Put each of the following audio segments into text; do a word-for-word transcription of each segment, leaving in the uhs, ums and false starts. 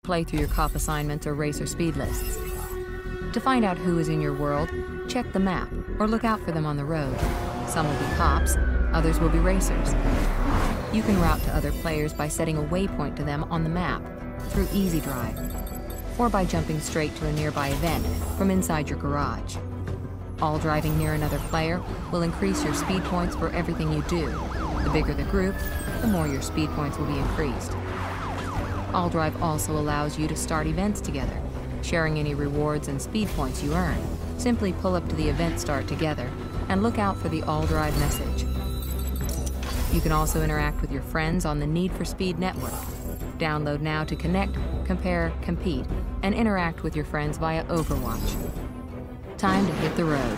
play through your cop assignments or racer speed lists. To find out who is in your world, check the map or look out for them on the road. Some will be cops, others will be racers. You can route to other players by setting a waypoint to them on the map through Easy Drive, or by jumping straight to a nearby event from inside your garage. All driving near another player will increase your speed points for everything you do. The bigger the group, the more your speed points will be increased. All Drive also allows you to start events together, sharing any rewards and speed points you earn. Simply pull up to the event start together and look out for the All Drive message. You can also interact with your friends on the Need for Speed network. Download now to connect, compare, compete, and interact with your friends via Overwatch. Time to hit the road.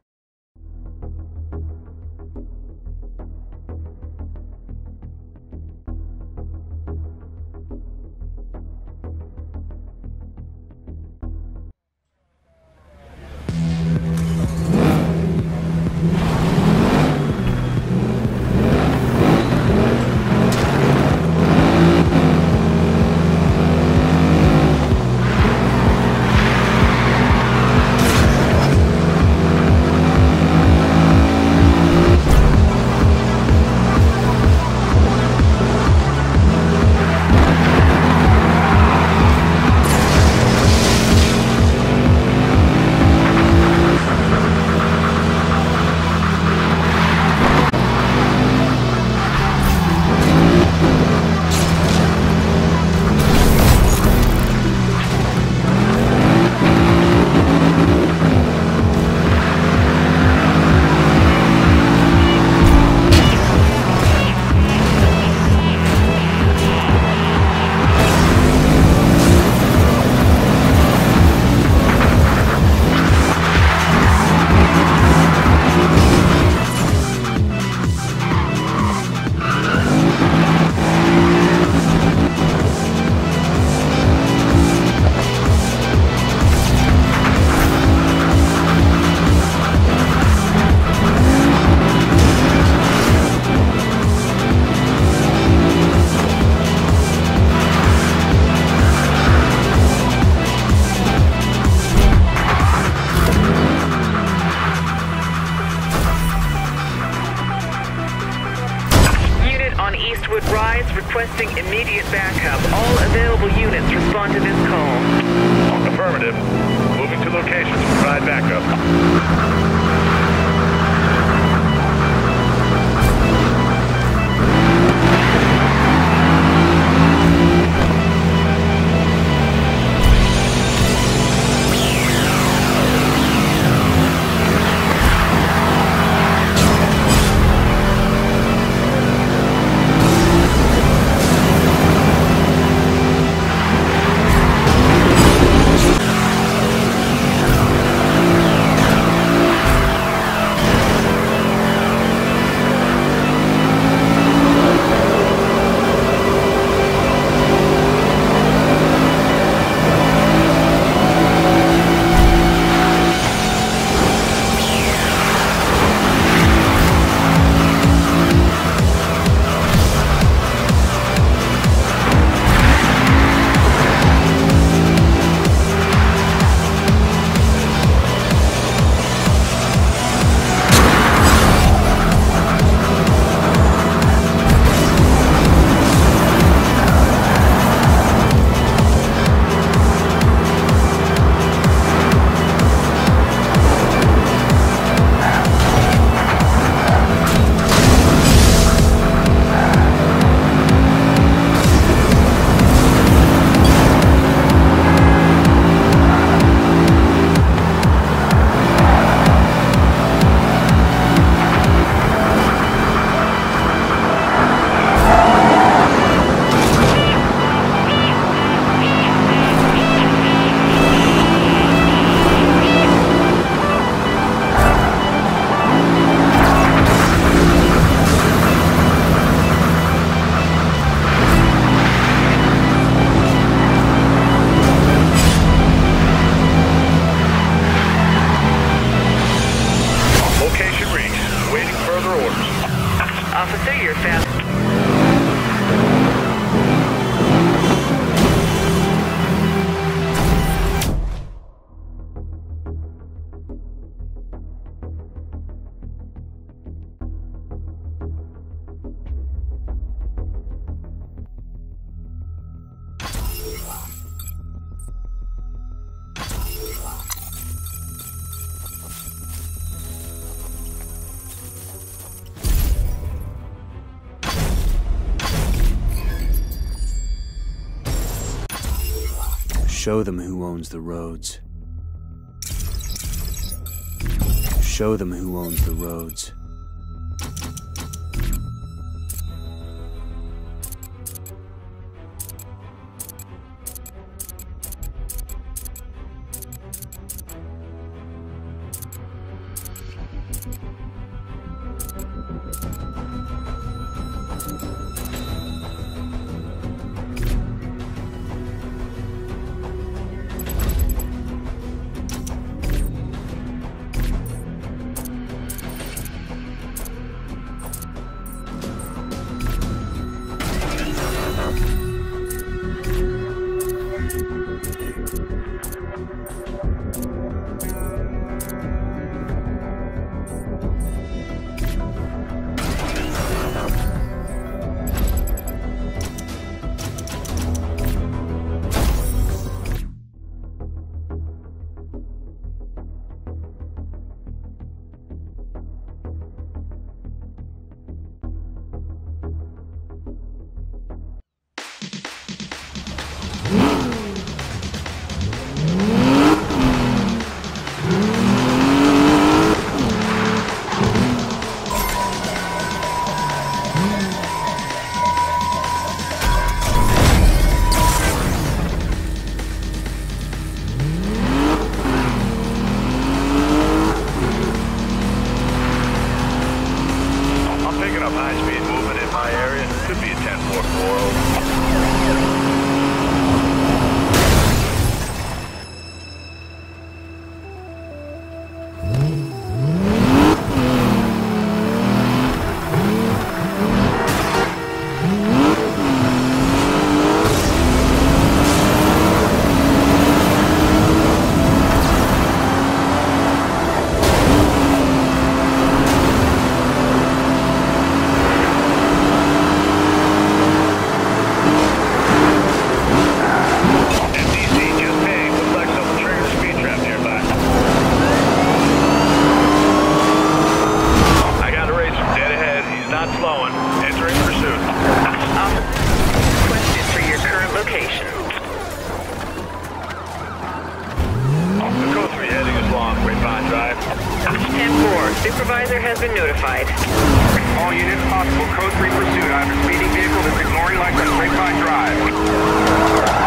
Requesting immediate backup. All available units respond to this call. Affirmative. Moving to location to provide backup. Show them who owns the roads. Show them who owns the roads. Supervisor has been notified. All units, possible code three pursuit. I have a speeding vehicle that's ignoring lights on Grapevine Drive.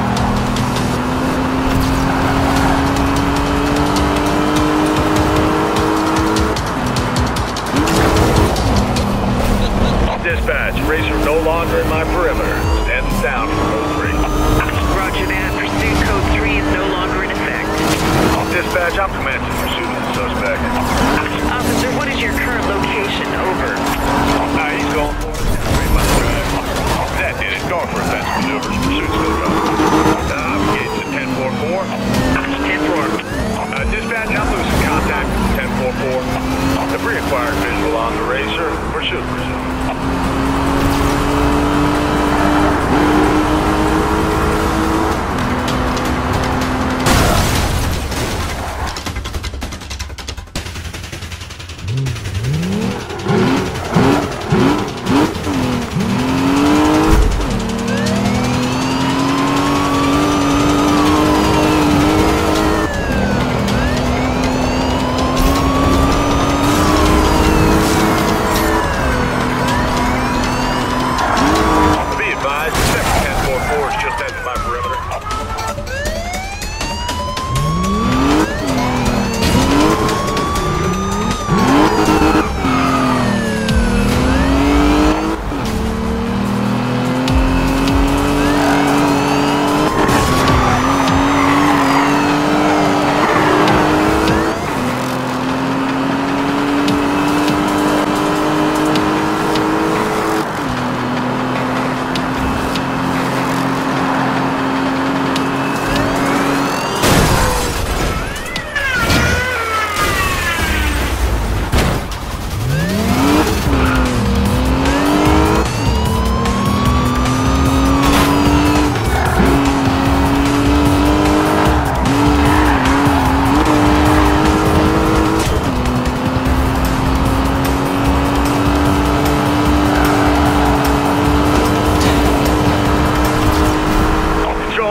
Dispatch, Racer no longer in my perimeter. Stands down from code three. Roger that. Pursuit code three is no longer in effect. Dispatch, I'm commencing pursuit of the suspect. Officer, what is your current location? Over. Uh, he's going for it. Grapevine Drive. That did it. Going for offensive maneuvers. Pursuit's still going. Uh, I'm engaged at ten four four. ten four. Uh, dispatch, I'm losing contact with ten four four. The pre-acquired visual on the Racer. Pursuit resumed.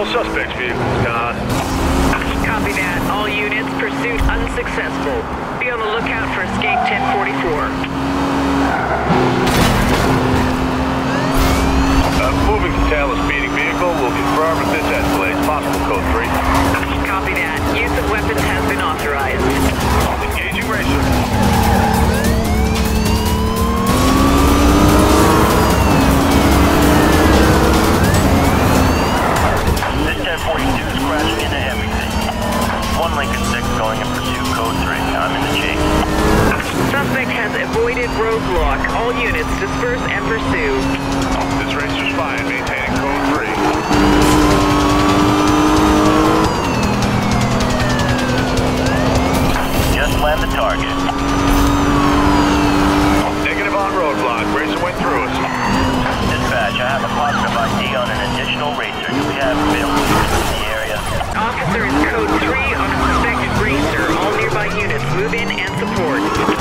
suspect's vehicles gone. Copy that. All units, pursuit unsuccessful. Be on the lookout for escape ten forty-four. Uh, moving to tail a speeding vehicle. We'll confirm if this escalates. Possible code three. Copy that. Use of weapons has been authorized. Engaging racer. This ten forty-two is crashing into everything. One Lincoln six going in pursuit code three. I'm in the chase. Suspect has avoided roadblock. All units disperse and pursue. This racer's fine, maintaining code three. Just land the target. Negative on roadblock. Racer went through us. Dispatch, I have a positive I D on an additional racer. Do we have available units in the area? Officer is code three on a suspected racer. All nearby units move in and support.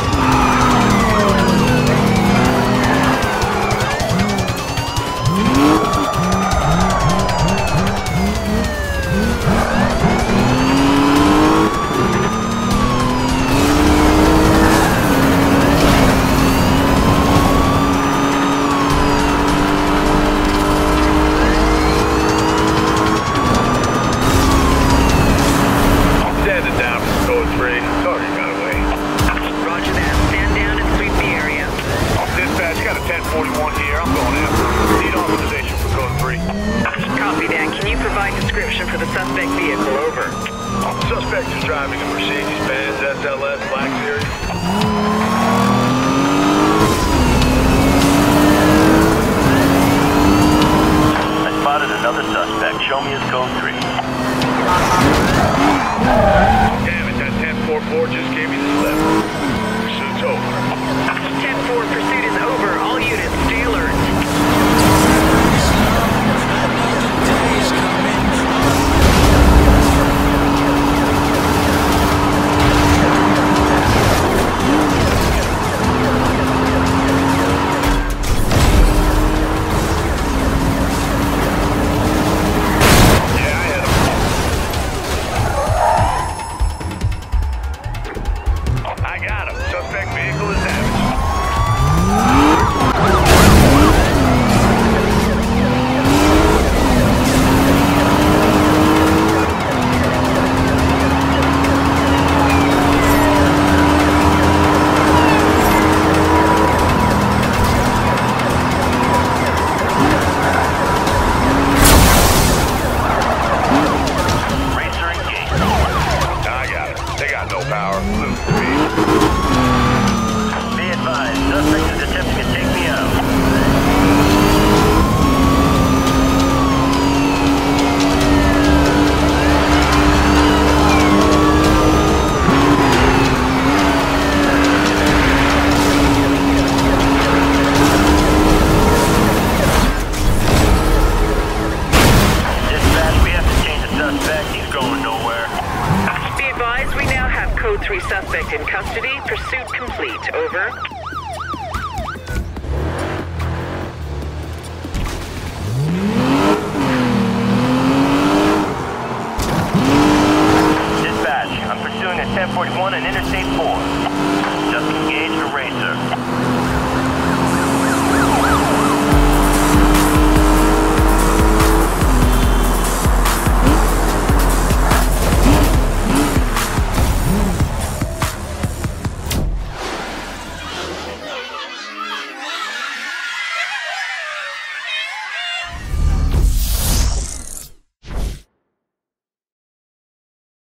Standing down from code three. Target got away. Roger that. Stand down and sweep the area. Dispatch, got a ten forty-one here. I'm going after. Need authorization for code three. Copy that. Can you provide description for the suspect vehicle? Over. Suspect is driving a Mercedes-Benz S L S Black Series. I spotted another suspect. Show me his code three. Damn it, that ten forty-four just gave me the slip. Pursuit's over. ten four, pursuit is over. All units, stay alert. Yeah, I hit him. I got him. Suspect vehicle is damaged. Racer engaged. I got it. They got no power. Lose speed. Be advised, suspect is attempting to take me out. Dispatch, we have to change the suspect. He's going nowhere. Be advised, we now have code three suspect in custody. Pursuit complete. Over.